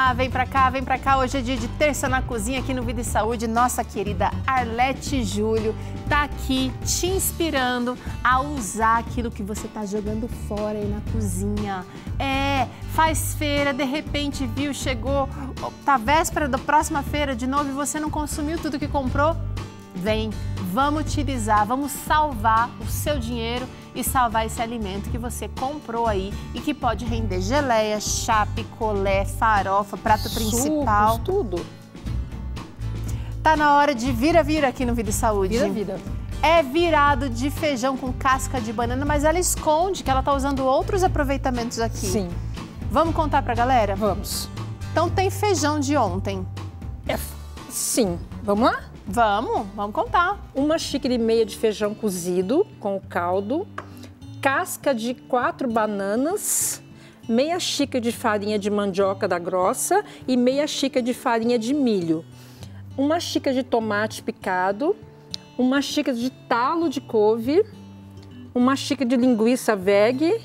vem pra cá, vem pra cá. Hoje é dia de Terça na Cozinha aqui no Vida e Saúde. Nossa querida Arlete Júlio tá aqui te inspirando a usar aquilo que você tá jogando fora aí na cozinha. Faz feira, de repente viu, chegou, tá véspera da próxima feira de novo e você não consumiu tudo que comprou? Vem, vamos utilizar, vamos salvar o seu dinheiro e salvar esse alimento que você comprou aí e que pode render geleia, chá, picolé, farofa, prato principal. Sucos, tudo. Tá na hora de vira-vira aqui no Vida e Saúde. Vira-vira. É virado de feijão com casca de banana, mas ela esconde que ela tá usando outros aproveitamentos aqui. Sim. Vamos contar pra galera? Vamos. Então tem feijão de ontem. Sim. Vamos lá? Vamos contar. 1,5 xícaras de feijão cozido com o caldo, casca de 4 bananas, meia xícara de farinha de mandioca da grossa e meia xícara de farinha de milho, 1 xícara de tomate picado, 1 xícara de talo de couve, 1 xícara de linguiça veg,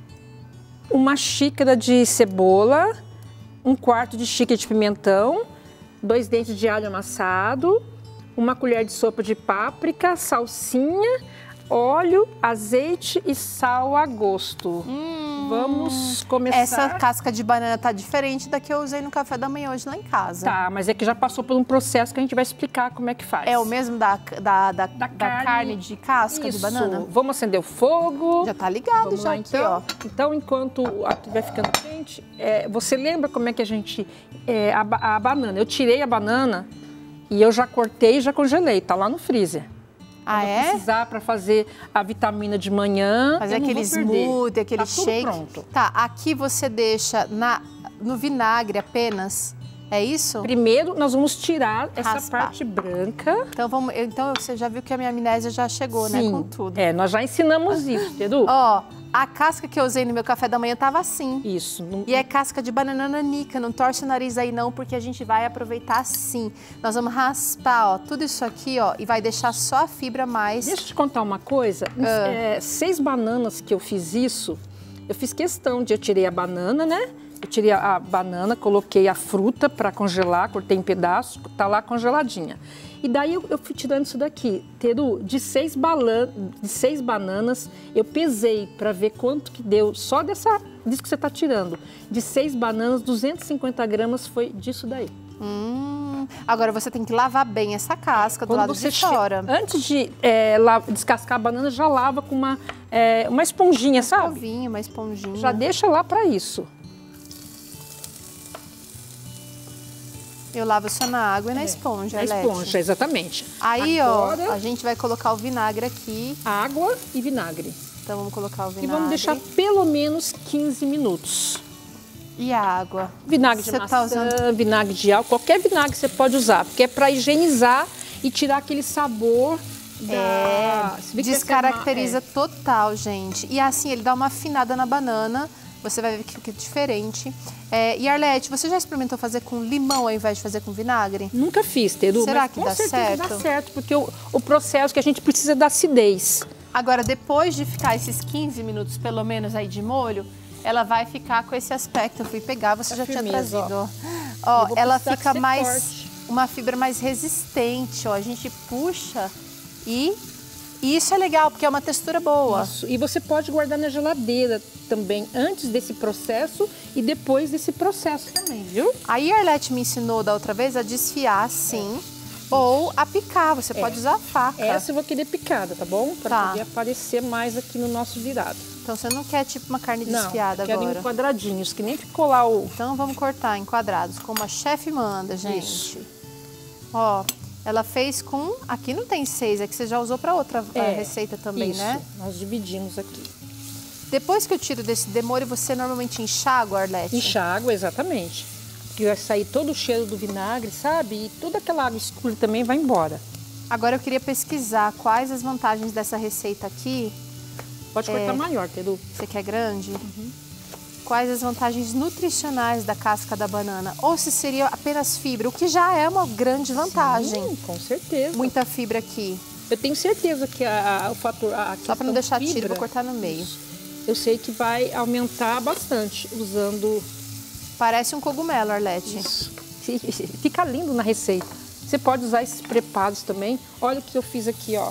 1 xícara de cebola, 1/4 de xícara de pimentão, 2 dentes de alho amassado, 1 colher de sopa de páprica, salsinha, óleo, azeite e sal a gosto. Vamos começar. Essa casca de banana tá diferente da que eu usei no café da manhã hoje lá em casa. Tá, mas é que já passou por um processo que a gente vai explicar como é que faz. É o mesmo da carne de casca de banana? Vamos acender o fogo. Já tá ligado. Vamos já lá, aqui, então. ó. Então, enquanto vai ficando quente, você lembra como é que a gente... a banana, eu tirei a banana e eu já cortei e já congelei, tá lá no freezer. Ah, Quando precisar para fazer a vitamina de manhã, fazer aquele smoothie, aquele shake. Pronto. Tá, aqui você deixa no vinagre apenas, é isso? Primeiro nós vamos tirar essa Raspar. parte branca. Então você já viu que a minha amnésia já chegou, né, com tudo. Nós já ensinamos isso, Edu. Ó, a casca que eu usei no meu café da manhã tava assim. Isso. E é casca de banana nanica, não torce o nariz aí não, porque a gente vai aproveitar assim. Nós vamos raspar, ó, tudo isso aqui, ó, e vai deixar só a fibra mais... Deixa eu te contar uma coisa. 6 bananas que eu fiz isso, eu fiz questão de... Eu tirei a banana, né? Eu tirei a banana, coloquei a fruta para congelar, cortei em pedaços, tá lá congeladinha. E daí eu fui tirando isso daqui. Teru, de 6 bananas, eu pesei para ver quanto que deu, só disso que você tá tirando. De 6 bananas, 250 gramas foi disso daí. Agora você tem que lavar bem essa casca do lado de fora. Antes de descascar a banana, já lava com uma esponjinha, sabe? Uma esponjinha. Já deixa lá para isso. Eu lavo só na água e na esponja, Na esponja, exatamente. Aí, agora, ó, a gente vai colocar o vinagre aqui. Água e vinagre. Então vamos colocar o vinagre. E vamos deixar pelo menos 15 minutos. E a água? Vinagre de maçã, vinagre de álcool, qualquer vinagre você pode usar, porque é para higienizar e tirar aquele sabor descaracteriza total, gente. E assim, ele dá uma afinada na banana. Você vai ver que é diferente. E Arlete, você já experimentou fazer com limão ao invés de fazer com vinagre? Nunca fiz, Teru. Será que dá certo? Dá certo, porque o processo que a gente precisa é da acidez. Agora, depois de ficar esses 15 minutos, pelo menos, aí de molho, ela vai ficar com esse aspecto. Eu fui pegar, você já tinha trazido. Ó, ela fica mais... uma fibra mais resistente, ó. A gente puxa e isso é legal, porque é uma textura boa. Isso. E você pode guardar na geladeira também, antes desse processo e depois desse processo também, viu? Aí a Arlete me ensinou da outra vez a desfiar assim, ou a picar. Você pode usar a faca. Essa eu vou querer picada, tá bom? Para poder aparecer mais aqui no nosso virado. Então você não quer tipo uma carne desfiada agora? Não, quero em quadradinhos, que nem ficou lá o... Então vamos cortar em quadrados, como a chefe manda, gente. Isso. Ó... Ela fez com... Aqui não tem 6, é que você já usou para outra receita também, isso, né? Nós dividimos aqui. Depois que eu tiro desse demolho, você normalmente enxágua, Arlete? Enxágua, exatamente. Porque vai sair todo o cheiro do vinagre, sabe? E toda aquela água escura também vai embora. Agora eu queria pesquisar quais as vantagens dessa receita aqui. Pode cortar maior, Teru. Você quer grande? Quais as vantagens nutricionais da casca da banana? Ou se seria apenas fibra, o que já é uma grande vantagem. Sim, com certeza. Muita fibra aqui. Eu tenho certeza que o fator... Só para não deixar tiro, vou cortar no meio. Eu sei que vai aumentar bastante usando Parece um cogumelo, Arlete. Isso. Fica lindo na receita. Você pode usar esses preparos também. Olha o que eu fiz aqui, ó.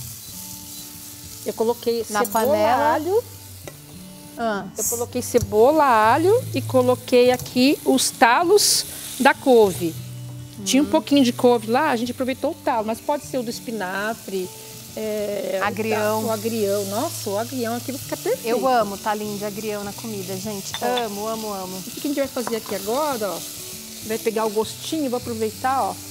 Eu coloquei na cebola, panela. alho. Eu coloquei cebola, alho e coloquei aqui os talos da couve. Tinha um pouquinho de couve lá, a gente aproveitou o talo, mas pode ser o do espinafre, agrião. O agrião. Nossa, o agrião aqui vai ficar perfeito. Eu amo talinho de agrião na comida, gente. Amo, amo, amo. O que a gente vai fazer aqui agora, ó? Vai pegar o gostinho, vou aproveitar, ó.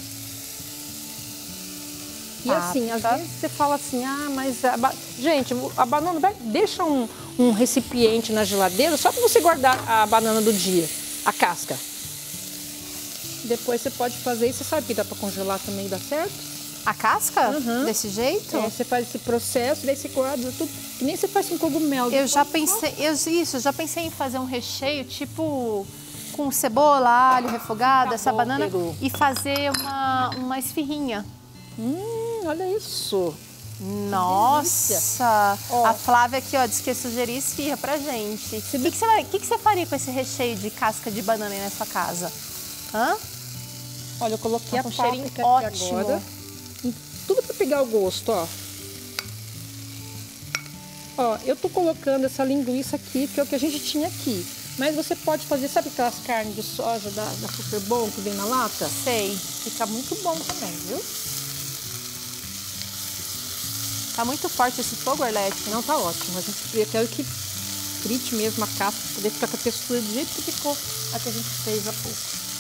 E assim, às vezes você fala assim, mas... Gente, a banana, deixa um recipiente na geladeira só para você guardar a banana do dia, a casca. Depois você pode fazer isso, você sabe que dá para congelar também, dá certo? A casca? Desse jeito? Você faz esse processo, daí você guarda tudo, que nem você faz com cogumelo. Eu já pensei em fazer um recheio, tipo... com cebola, alho refogado, essa banana, e fazer uma esfirrinha. Olha isso. Nossa! A Flávia aqui, ó, disse que ia sugerir esfirra pra gente. O que você faria com esse recheio de casca de banana aí na sua casa? Olha, eu coloquei a páprica aqui agora. Tudo pra pegar o gosto, ó. Ó, eu tô colocando essa linguiça aqui, que é o que a gente tinha aqui. Mas você pode fazer, sabe aquelas carnes de soja da Super Bom que vem na lata? Sei. Fica muito bom também, viu? Tá muito forte esse fogo, Arlete? Não, tá ótimo. Eu quero que frite mesmo a casca, pra poder ficar com a textura do jeito que ficou a que a gente fez há pouco.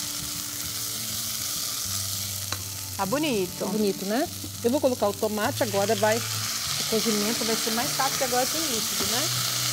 Tá bonito. Tá bonito, né? Eu vou colocar o tomate, agora o cozimento vai ser mais rápido, agora tem líquido, né?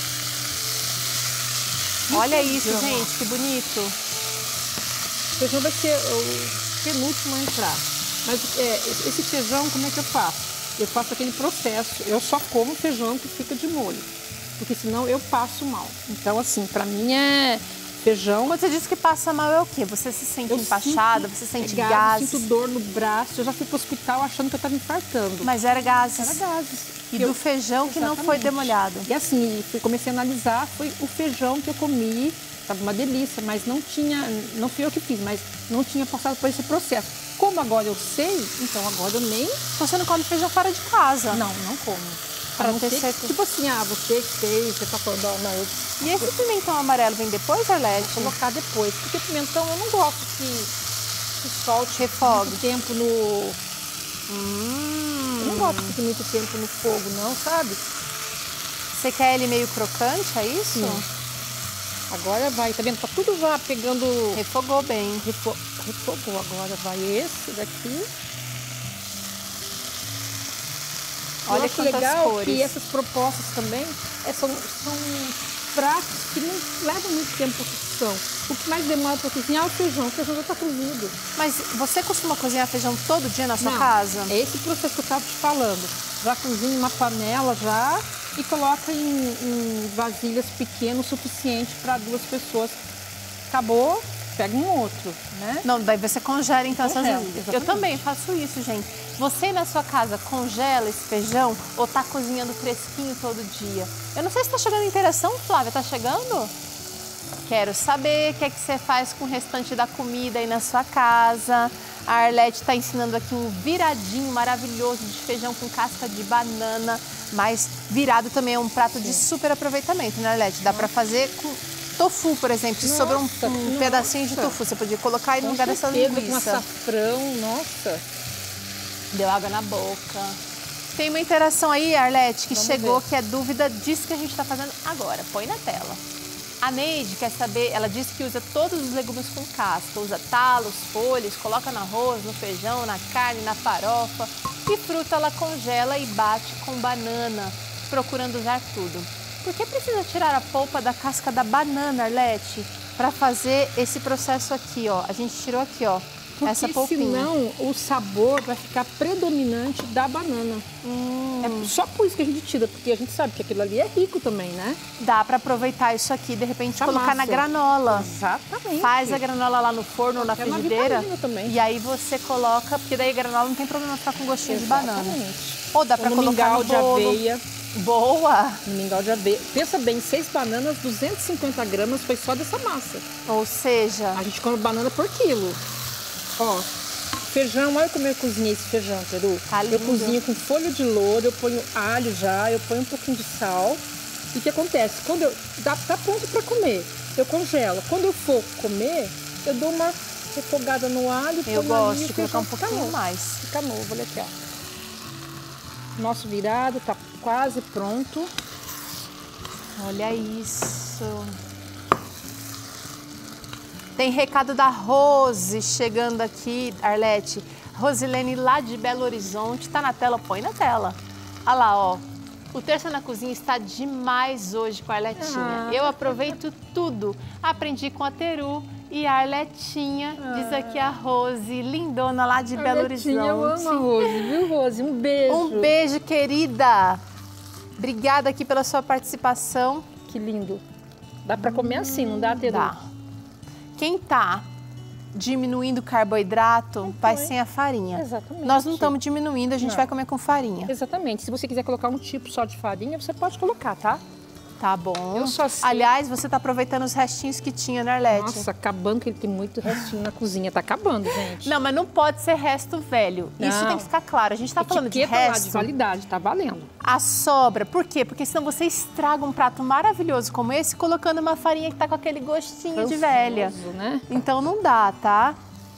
Olha isso, gente, que bonito. O feijão vai ser o penúltimo a entrar. Mas esse feijão, como é que eu faço? Eu faço aquele processo, eu só como feijão que fica de molho, porque senão eu passo mal. Então, assim, pra mim é feijão... Quando você diz que passa mal, é o quê? Você se sente empachada, você sente gases? Eu sinto dor no braço, eu já fui pro hospital achando que eu tava infartando. Mas era gases? Era gases. E do feijão que não foi demolhado? E assim, comecei a analisar, foi o feijão que eu comi, estava uma delícia, mas não fui eu que fiz, mas não tinha passado por esse processo. Como agora eu sei, então agora eu nem... Então você não come feijão fora de casa? Não, não como. Para não ter certeza. Tipo assim, você fez, você tá falando, não. E esse pimentão amarelo vem depois, Arlete? Vou colocar depois, porque pimentão eu não gosto que solte refogue muito tempo no... Eu não gosto de ficar muito tempo no fogo, não, sabe? Você quer ele meio crocante, é isso? Sim. Agora vai, tá vendo? Tá tudo já pegando... Refogou bem. Refogou, agora vai esse daqui. Olha que legal cores. Que essas propostas também são pratos que não levam muito tempo para cocção. O que mais demora para cozinhar é o feijão já está cozido. Mas você costuma cozinhar feijão todo dia na sua casa? É esse processo que eu estava te falando. Já cozinha em uma panela e coloca em vasilhas pequenas o suficiente para 2 pessoas. Acabou, pega um outro, né? Não, daí você congela então essas vasilhas. Eu também faço isso, gente. Você na sua casa congela esse feijão ou tá cozinhando fresquinho todo dia? Eu não sei se tá chegando interação, Flávia, tá chegando? Quero saber o que é que você faz com o restante da comida aí na sua casa. A Arlete está ensinando aqui um viradinho maravilhoso de feijão com casca de banana, mas virado também é um prato de super aproveitamento, né, Arlete? Dá para fazer com tofu, por exemplo, se sobra um pedacinho de tofu, você podia colocar aí no lugar dessa linguiça. Com açafrão, nossa. Deu água na boca. Tem uma interação aí, Arlete, que chegou, que é dúvida disso que a gente está fazendo agora. Põe na tela. A Neide quer saber, ela disse que usa todos os legumes com casca, usa talos, folhas, coloca no arroz, no feijão, na carne, na farofa. E fruta ela congela e bate com banana, procurando usar tudo. Por que precisa tirar a polpa da casca da banana, Arlete, para fazer esse processo aqui, ó? A gente tirou aqui, ó, essa polpinha. Porque senão o sabor vai ficar predominante da banana. É só por isso que a gente tira, porque a gente sabe que aquilo ali é rico também, né? Dá para aproveitar isso aqui, de repente colocar na granola. Exatamente. Faz a granola lá no forno ou na frigideira. Também. E aí você coloca, porque daí a granola não tem problema ficar com gostinho de banana. Exatamente. Ou dá para colocar no bolo. De aveia. Boa! No mingau de aveia. Pensa bem, 6 bananas, 250 gramas foi só dessa massa. Ou seja... A gente come banana por quilo. Ó, feijão, olha como eu cozinhei esse feijão, Peru. Tá lindo. Eu cozinho com folha de louro, eu ponho alho já, eu ponho um pouquinho de sal. E o que acontece? Quando tá pronto para comer, eu congelo. Quando eu for comer, eu dou uma refogada no alho. Eu gosto de colocar um pouquinho mais. Fica novo, olha aqui, ó. Nosso virado tá quase pronto. Olha isso. Tem recado da Rose chegando aqui, Arlete. Rosilene lá de Belo Horizonte. Tá na tela? Põe na tela. Olha lá, ó. O Terça na Cozinha está demais hoje com a Arletinha. Eu aproveito tudo. Aprendi com a Teru e a Arletinha. Diz aqui a Rose, lindona lá de Belo Horizonte. Eu amo a Rose, viu, Rose? Um beijo. Um beijo, querida. Obrigada aqui pela sua participação. Que lindo. Dá para comer assim, não dá, Teru? Dá. Quem tá diminuindo o carboidrato vai sem a farinha. Exatamente. Nós não estamos diminuindo, a gente vai comer com farinha. Exatamente. Se você quiser colocar um tipo só de farinha, você pode colocar, tá? Tá bom. Eu só sei. Aliás, você tá aproveitando os restinhos que tinha, né, Arlete? Nossa, acabando, que ele tem muito restinho na cozinha. Tá acabando, gente. Não, mas não pode ser resto velho. Isso Não. tem que ficar claro. A gente tá falando de Etiqueta lá resto. de validade, tá valendo. A sobra. Por quê? Porque senão você estraga um prato maravilhoso como esse colocando uma farinha que tá com aquele gostinho de velha. Né? Então não dá, tá?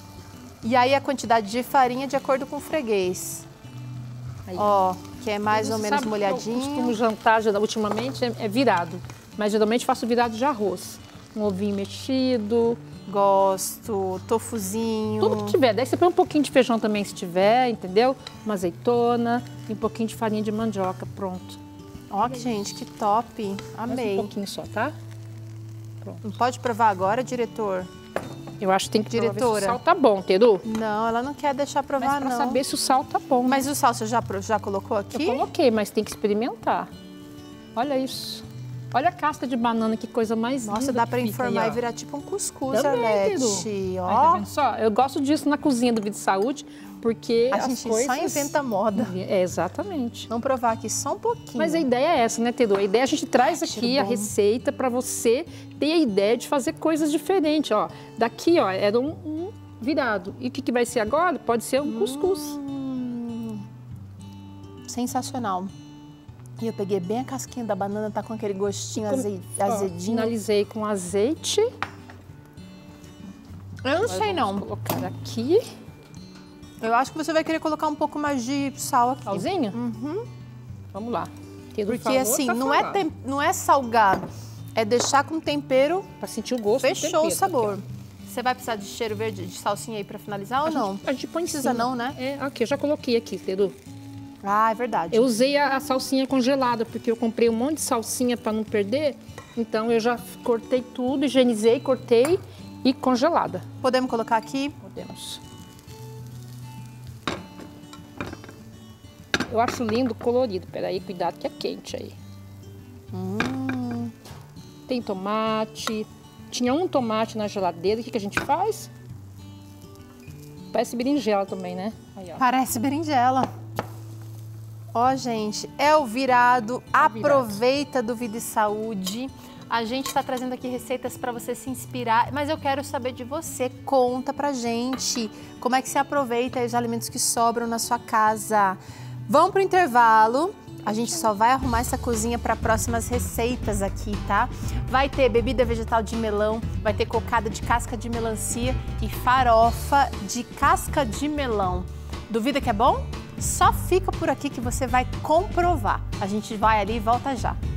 E aí a quantidade de farinha é de acordo com o freguês. Aí. Ó, que é mais ou menos Sabe que molhadinho. Eu costumo jantar, ultimamente, é virado. Mas geralmente faço virado de arroz. Um ovinho mexido. Gosto, tofuzinho. Tudo que tiver. Daí você põe um pouquinho de feijão também, se tiver, entendeu? Uma azeitona e um pouquinho de farinha de mandioca, pronto. Ó, gente, que top. Amei. Mais um pouquinho só, tá? Pronto. Não pode provar agora, diretor? Eu acho que tem que provar ver se Diretora. o sal tá bom, Teru. Não, ela não quer deixar provar, Mas pra não. saber se o sal tá bom. Mas o sal você já colocou Eu aqui? coloquei, mas tem que experimentar. Olha isso. Olha a casca de banana, que coisa mais linda. Nossa, dá pra que fica informar aí, e virar tipo um cuscuz, Também, Arlete. Teru. Ó, Aí, tá vendo só? Eu gosto disso na cozinha do Vida e Saúde, porque a as gente coisas... só inventa moda. É, exatamente. Vamos provar aqui só um pouquinho. Mas a ideia é essa, né, Teru? A ideia é a gente traz aqui cheiro a bom. receita para você ter a ideia de fazer coisas diferentes, ó. Daqui, ó, era um virado. E o que vai ser agora? Pode ser um cuscuz. Sensacional. E eu peguei bem a casquinha da banana, tá com aquele gostinho azedinho. Finalizei com azeite. Eu não sei, não. Vou colocar aqui. Eu acho que você vai querer colocar um pouco mais de sal aqui. Salzinho? Uhum. Vamos lá. Teru Porque falou, assim, tá não falado. é salgado, é deixar com tempero, Pra sentir o gosto do fechou tempero, o sabor. aqui, Você vai precisar de cheiro verde, de salsinha aí pra finalizar ou não? A gente põe em Precisa cima. não, né? É, aqui, eu já coloquei aqui, Teru. Ah, é verdade. Eu usei a salsinha congelada, porque eu comprei um monte de salsinha para não perder. Então eu já cortei tudo, higienizei, cortei e congelada. Podemos colocar aqui? Podemos. Eu acho lindo colorido. Peraí, cuidado que é quente aí. Tem tomate. Tinha um tomate na geladeira. O que a gente faz? Parece berinjela também, né? Aí, ó. Parece berinjela. Ó, gente, é o virado. Aproveita do Vida e Saúde. A gente está trazendo aqui receitas para você se inspirar, mas eu quero saber de você. Conta pra gente como é que você aproveita os alimentos que sobram na sua casa. Vamos pro intervalo. A gente só vai arrumar essa cozinha para próximas receitas aqui, tá? Vai ter bebida vegetal de melão, vai ter cocada de casca de melancia e farofa de casca de melão. Duvida que é bom? Só fica por aqui que você vai comprovar. A gente vai ali e volta já.